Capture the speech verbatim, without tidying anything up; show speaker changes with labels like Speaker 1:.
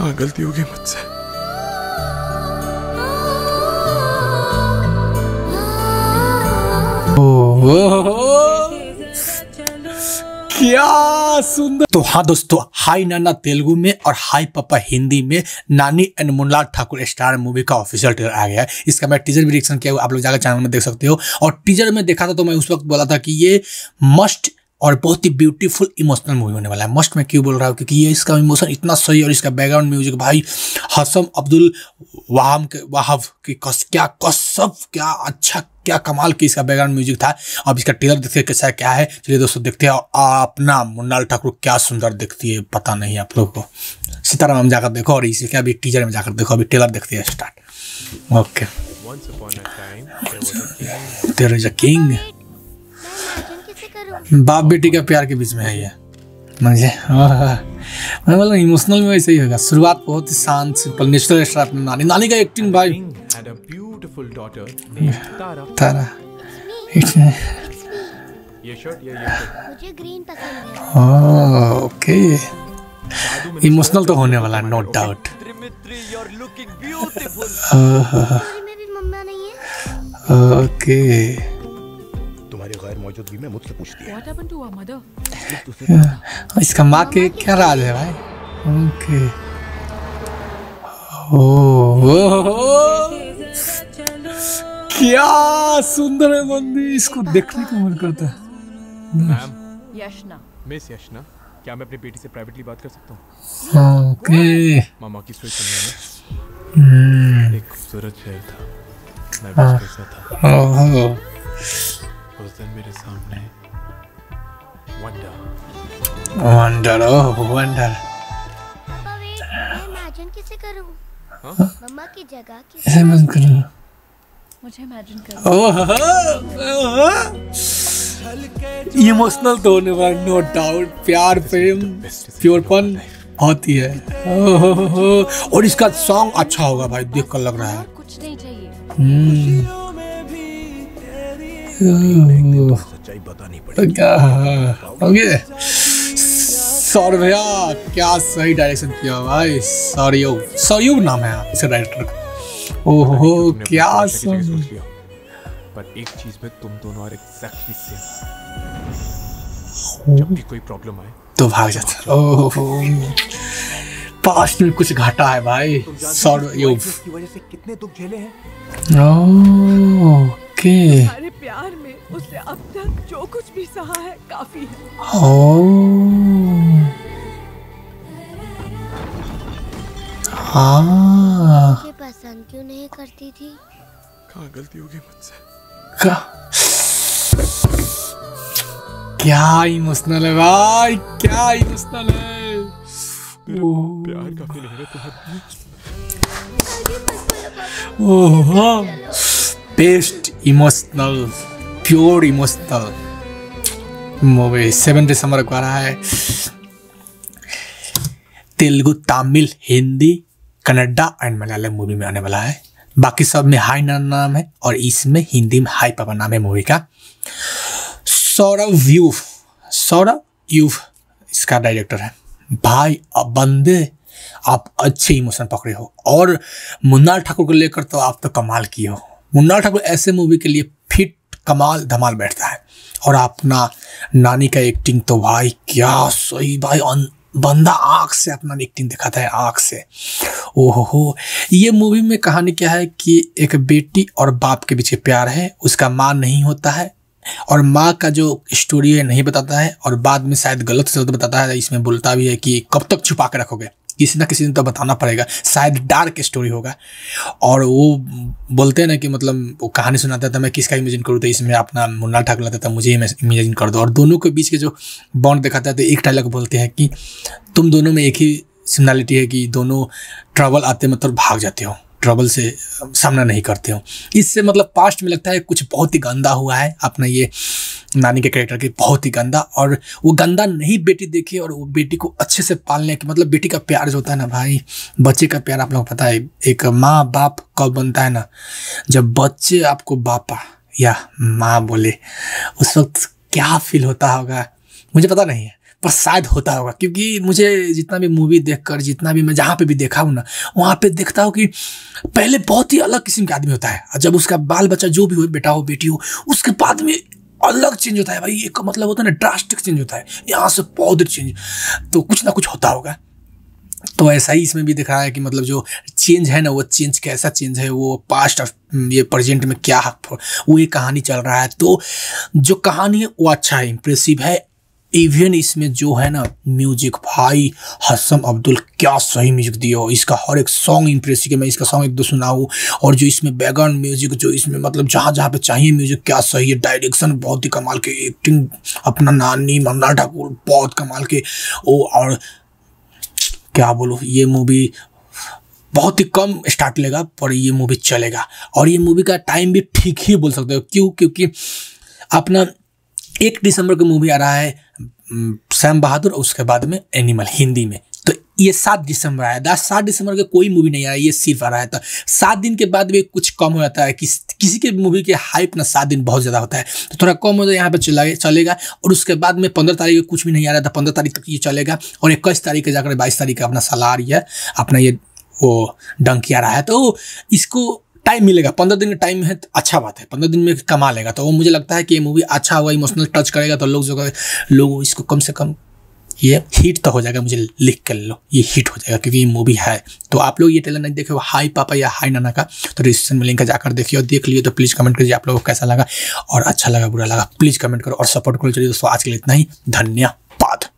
Speaker 1: कहाँ गलती होगी मुझसे।
Speaker 2: क्या सुंदर। तो हाँ दोस्तों, हाई नाना तेलुगु में और हाई पापा हिंदी में Nani and Mrunal Thakur star movie का ऑफिशियल ट्रेलर आ गया है। इसका मैं टीजर भी रिएक्शन किया, आप लोग जाकर चैनल में देख सकते हो। और टीजर में देखा था तो मैं उस वक्त बोला था कि ये मस्ट और बहुत ही ब्यूटीफुल इमोशनल मूवी होने वाला है। मस्ट मैं क्यों बोल रहा हूँ, क्योंकि ये इसका इमोशन इतना सही और इसका बैकग्राउंड म्यूजिक भाई हसम अब्दुल वाहम के वाहव की कस क्या कसब क्या अच्छा क्या कमाल की इसका बैकग्राउंड म्यूजिक था। अब इसका ट्रेलर देखते कैसा क्या है, चलिए दोस्तों देखते हैं। और अपना मुन्नाल ठाकुर क्या सुंदर दिखती है पता नहीं आप लोग को। सीताराम हम जाकर देखो और इसी के अभी टीजर में जाकर देखो। अभी ट्रेलर देखते हैं start. Okay, there is a king. बाप बेटी का प्यार के बीच में है ये। मुझे मैं बोला इमोशनल में वैसे ही होगा। शुरुआत बहुत ही शांत सिंपल नेचुरल स्टार। नानी नानी का एक्टिंग भाई तारा।
Speaker 1: ये शर्ट ये
Speaker 3: मुझे ग्रीन पसंद है।
Speaker 2: ओके, इमोशनल तो होने वाला नो डाउट।
Speaker 3: में भी मम्मा नहीं है।
Speaker 2: ओके,
Speaker 4: तुम्हारी गैर मौजूदगी में मुझसे पूछती है।
Speaker 5: What happened to our mother?
Speaker 2: इसका माँ के क्या राज है भाई। ओके, ओह क्या सुंदर है मंदिर, इसको देखने को मन करता है।
Speaker 1: मैम,
Speaker 5: यशना,
Speaker 1: मिस यशना, क्या मैं अपनी बेटी से प्राइवेटली बात कर सकता हूँ?
Speaker 2: ओके,
Speaker 1: मामा की स्टोरी सुनिए ना। एक खूबसूरत शहर था, मैं बस कैसा था।
Speaker 2: ओह
Speaker 1: उस दिन मेरे सामने वंडर
Speaker 2: वंडर ओह वंडर।
Speaker 3: पापा वेट, मैं इमेजिन कैसे करूं?
Speaker 1: हाँ?
Speaker 3: मम्मा की जगह
Speaker 2: ऐसे
Speaker 3: किसे?
Speaker 2: मत करो।
Speaker 5: मुझे इमेजिन करो।
Speaker 2: ओह इमोशनल तो होने वाला नो डाउट। प्यार प्रेम प्योरपन बहुत ही है। ओह, और इसका सॉन्ग अच्छा होगा भाई, देख कर लग रहा है।
Speaker 5: कुछ नहीं चाहिए।
Speaker 2: हम्म
Speaker 4: सच्चाई बतानी पड़ेगी।
Speaker 2: ओके, सौरभ्या क्या सही डायरेक्शन किया भाई। सौरयू सौरयू नाम है इस डायरेक्टर का। ओहो क्या सुंदर।
Speaker 1: पर एक चीज में तुम दोनों और एग्जैक्टली सेम। जब भी कोई प्रॉब्लम आए
Speaker 2: तो भाग जाता। ओहो, पास्ट में कुछ घाटा है भाई। सौरयू
Speaker 4: की वजह से कितने दुख झेले हैं।
Speaker 2: ओके,
Speaker 5: हमारे प्यार में उसने अब तक जो कुछ भी सहा है काफी है।
Speaker 2: ओह हाँ,
Speaker 3: मुझे पसंद क्यों नहीं करती थी?
Speaker 1: कहाँ गलती होगी मुझसे।
Speaker 2: क्या क्या इमोशनल है भाई, क्या इमोशनल है। ओह
Speaker 1: प्यार काफी नहीं है तुम्हारा।
Speaker 2: Oh best emotional pure emotional movie seven December को आ रहा है। तेलुगु, तमिल, हिंदी, कन्नड़ा एंड मलयालम मूवी में आने वाला है। बाकी सब में हाई नाना नाम है और इसमें हिंदी में हाई पापा नाम है मूवी का। सौरभ यूफ सौरभ यूफ इसका डायरेक्टर है भाई। अब बंदे आप अच्छे इमोशन पकड़े हो और मुन्नाल ठाकुर को लेकर तो आप तो कमाल किए हो। मुन्नाल ठाकुर ऐसे मूवी के लिए फिट कमाल धमाल बैठता है। और अपना नानी का एक्टिंग तो भाई क्या सही भाई। बंदा आँख से अपना एक्टिंग दिखाता है, आँख से। ओहो, ये मूवी में कहानी क्या है कि एक बेटी और बाप के बीच प्यार है। उसका माँ नहीं होता है और माँ का जो स्टोरी है नहीं बताता है और बाद में शायद गलत शब्द बताता है। इसमें बोलता भी है कि कब तक छुपा के रखोगे, किसी ना किसी दिन तो बताना पड़ेगा। शायद डार्क स्टोरी होगा। और वो बोलते हैं ना कि मतलब वो कहानी सुनाता था मैं किसका इमेजिन करूँ, तो इसमें अपना मुन्नाल ठाकुर लाता था मुझे इमेजिन कर दो। और दोनों के बीच के जो बॉन्ड दिखाता है तो एक डायलॉग बोलते हैं कि तुम दोनों में एक ही सिमिलरिटी है कि दोनों ट्रबल आते मतलब भाग जाते हो, ट्रबल से सामना नहीं करते हो। इससे मतलब पास्ट में लगता है कुछ बहुत ही गंदा हुआ है अपना ये नानी के कैरेक्टर के, बहुत ही गंदा। और वो गंदा नहीं बेटी देखे और वो बेटी को अच्छे से पालने के मतलब बेटी का प्यार जो होता है ना भाई, बच्चे का प्यार आप लोग पता है एक माँ बाप कब बनता है ना, जब बच्चे आपको बापा या माँ बोले उस वक्त क्या फील होता होगा मुझे पता नहीं है। पर शायद होता होगा, क्योंकि मुझे जितना भी मूवी देखकर, जितना भी मैं जहाँ पे भी देखा हूँ ना, वहाँ पे देखता हूँ कि पहले बहुत ही अलग किस्म का आदमी होता है, और जब उसका बाल बच्चा जो भी हो, बेटा हो बेटी हो, उसके बाद में अलग चेंज होता है भाई। एक मतलब होता है ना, ड्रास्टिक चेंज होता है, यहाँ से बहुत चेंज, तो कुछ ना कुछ होता होगा। तो ऐसा ही इसमें भी दिख रहा है कि मतलब जो चेंज है ना, वो चेंज कैसा चेंज है, वो पास्ट और ये प्रेजेंट में क्या वो ये कहानी चल रहा है। तो जो कहानी है वो अच्छा है, इम्प्रेसिव है। इवन इसमें जो है ना म्यूजिक, भाई हसन अब्दुल क्या सही म्यूजिक दिया हो, इसका हर एक सॉन्ग इम्प्रेसिव है। मैं इसका सॉन्ग एक दो सुनाऊँ, और जो इसमें बैकग्राउंड म्यूजिक, जो इसमें मतलब जहाँ जहाँ पे चाहिए म्यूजिक क्या सही है। डायरेक्शन बहुत ही कमाल के, एक्टिंग अपना नानी मन्ना ठाकुर बहुत कमाल के। ओ और क्या बोलो, ये मूवी बहुत ही कम स्टार्ट लेगा पर ये मूवी चलेगा, और ये मूवी का टाइम भी ठीक ही बोल सकते हो। क्यों? क्योंकि अपना एक दिसंबर को मूवी आ रहा है सैम बहादुर, उसके बाद में एनिमल हिंदी में, तो ये सात दिसंबर आया। दस सात दिसंबर के कोई मूवी नहीं आया, ये सिर्फ आ रहा है। तो सात दिन के बाद भी कुछ कम हो जाता है, किस किसी के मूवी के हाइप ना सात दिन बहुत ज़्यादा होता है, तो थोड़ा कम हो जाए यहाँ पे चला चलेगा। और उसके बाद में पंद्रह तारीख को कुछ भी नहीं आ रहा था, पंद्रह तारीख तक ये चलेगा, और इक्कीस तारीख के जाकर बाईस तारीख का अपना साल आ रही है, अपना ये वो डंकी आ रहा है। तो इसको टाइम मिलेगा, पंद्रह दिन का टाइम है, तो अच्छा बात है, पंद्रह दिन में कमा लेगा। तो वो मुझे लगता है कि ये मूवी अच्छा होगा, इमोशनल टच करेगा, तो लोग जो लोग इसको कम से कम ये हिट तो हो जाएगा। मुझे लिख कर लो, ये हिट हो जाएगा, क्योंकि ये मूवी है। तो आप लोग ये ट्रेलर नहीं देखे हो हाई पापा या हाई नाना का, तो डिस्क्रिप्शन में लिंक है, जाकर देखिए, और देख लिए तो प्लीज़ कमेंट करिए आप लोगों को कैसा लगा, और अच्छा लगा बुरा लगा प्लीज़ कमेंट करो और सपोर्ट करो। चलिए दोस्तों, आज के लिए इतना ही, धन्यवाद।